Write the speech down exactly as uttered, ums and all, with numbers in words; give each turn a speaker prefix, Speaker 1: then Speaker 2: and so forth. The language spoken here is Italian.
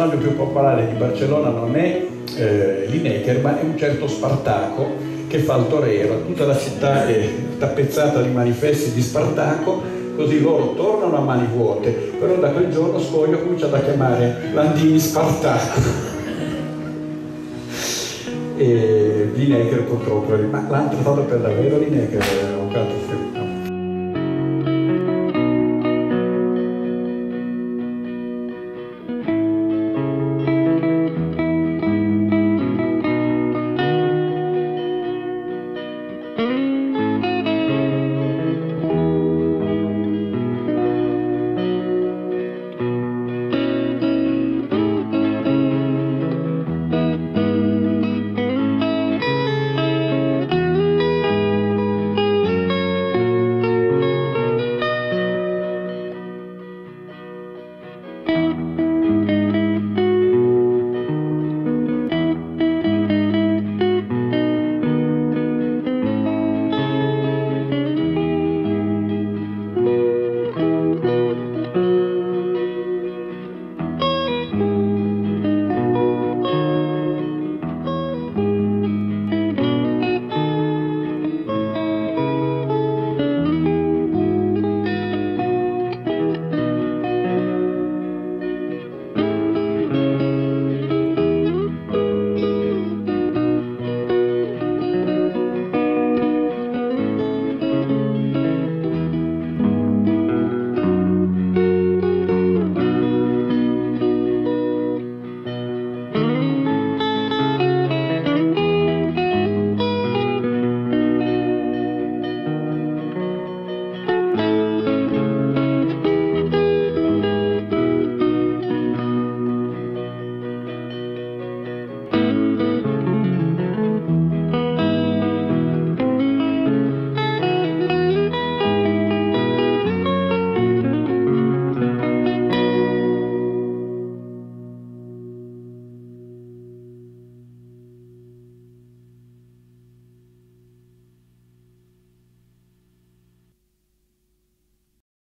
Speaker 1: personaggio più popolare di Barcellona non è eh, Lineker, ma è un certo Spartaco che fa il torero. Tutta la città è tappezzata di manifesti di Spartaco, così loro tornano a mani vuote, però da quel giorno Scoglio comincia a chiamare Landini Spartaco. E Lineker purtroppo, ma l'hanno trattato per davvero Lineker, avvocato?